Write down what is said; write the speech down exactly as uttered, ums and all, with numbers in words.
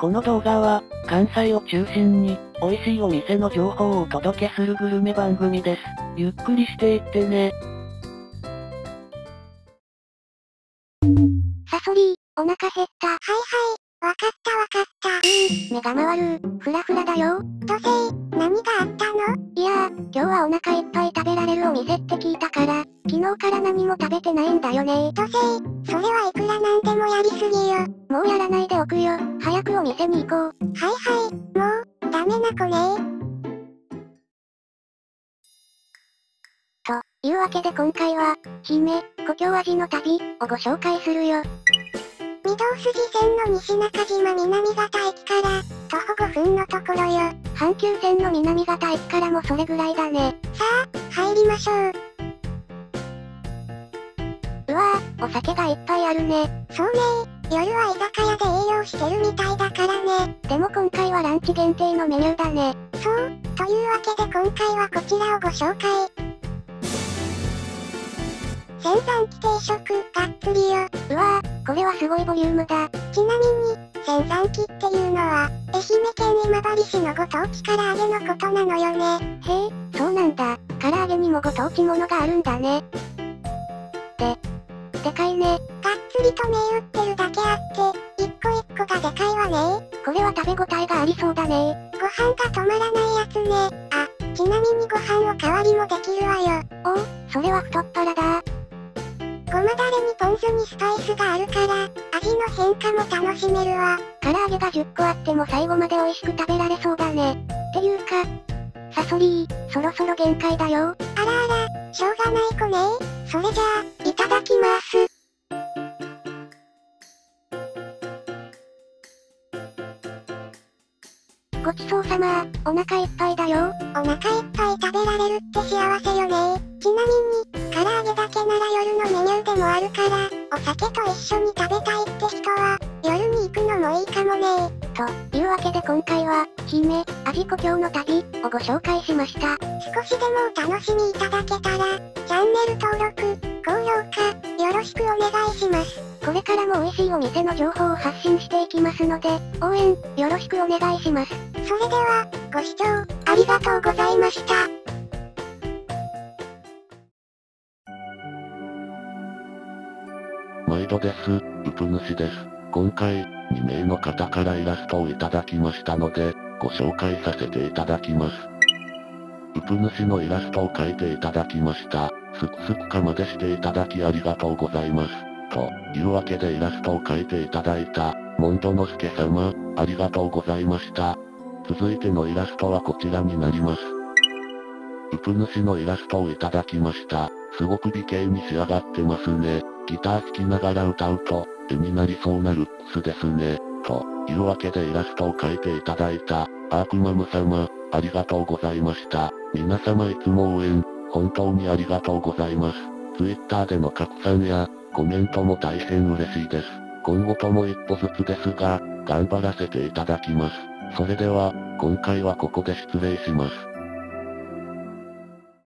この動画は、関西を中心に、美味しいお店の情報をお届けするグルメ番組です。ゆっくりしていってね。 サソリー、お腹減った。はいはい、わかったわかった。うーん、目が回る、フラフラだよ。土星、何があったの？いやー、今日はお腹いっぱい食べられるお店って聞いたから、昨日から何も食べてないんだよね。土星、それはいくらなんでもやりすぎよ。もうやらないでおくよ。早くお店に行こう。はいはい、もう、ダメな子ね。というわけで今回は、姫、故郷味の旅をご紹介するよ。御堂筋線の西中島南方駅から、徒歩ごふんのところよ。阪急線の南方駅からもそれぐらいだね。さあ、入りましょう。うわぁ、お酒がいっぱいあるね。そうねー、夜は居酒屋で営業してるみたいだからね。でも今回はランチ限定のメニューだね。そう、というわけで今回はこちらをご紹介。仙山木定食、がっつりよ。うわぁ、これはすごいボリュームだ。ちなみに、仙山木っていうのは、愛媛県今治市のご当地唐揚げのことなのよね。へえ、そうなんだ。唐揚げにもご当地ものがあるんだね。で、でかいね。がっつりと銘打ってるだけあって、一個一個がでかいわね。これは食べ応えがありそうだね。ご飯が止まらないやつね。あ、ちなみにご飯おかわりもできるわよ。おお、それは太っ腹だ。ごまだれにポン酢にスパイスがあるから、味の変化も楽しめるわ。唐揚げがじゅっこあっても最後まで美味しく食べられそうだね。っていうか、サソリー、そろそろ限界だよ。あらあら、しょうがない子ね。それじゃあ、いただきます。ごちそうさま、お腹いっぱいだよ。お腹いっぱい食べられるって幸せよね。ちなみに、唐揚げだけなら夜のメニューでもあるから、お酒と一緒に食べたいって人は、夜に行くのもいいかもね。というわけで今回は、姫、味故郷の旅をご紹介しました。少しでもお楽しみいただけたら、チャンネル登録、高評価、よろしくお願いします。これからも美味しいお店の情報を発信していきますので、応援、よろしくお願いします。それでは、ご視聴、ありがとうございました。 毎度です。うぷ主です。今回、に名の方からイラストをいただきましたので、ご紹介させていただきます。うぷ主のイラストを描いていただきました。すくすくかまでしていただきありがとうございます。というわけでイラストを描いていただいた、モンドノスケ様、ありがとうございました。続いてのイラストはこちらになります。うぷ主のイラストをいただきました。すごく美形に仕上がってますね。ギター弾きながら歌うと、絵になりそうなルックスですね。というわけでイラストを描いていただいた、アークマム様、ありがとうございました。皆様いつも応援、本当にありがとうございます。Twitter での拡散や、コメントも大変嬉しいです。今後とも一歩ずつですが、頑張らせていただきます。それでは、今回はここで失礼します。